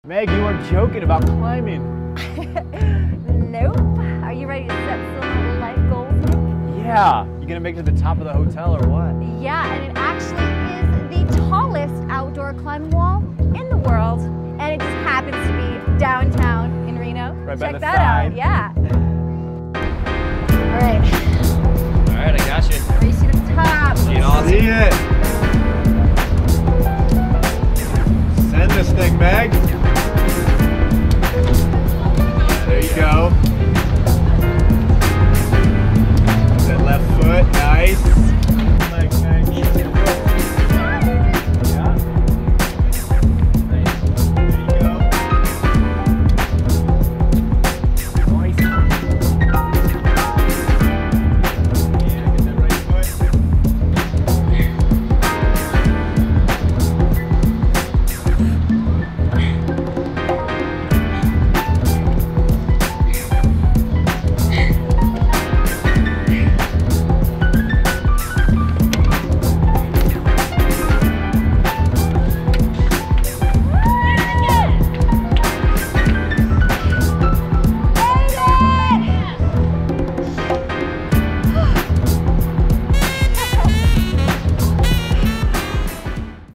Meg, you weren't joking about climbing. Nope. Are you ready to set some life goals, Nick? Yeah. You gonna make it to the top of the hotel or what? Yeah, and it actually is the tallest outdoor climbing wall in the world. And it just happens to be downtown in Reno. Right by Check the that side. out, yeah. All right. All right, I got you. Race to the top. Looking awesome. See it. Send this thing, Meg.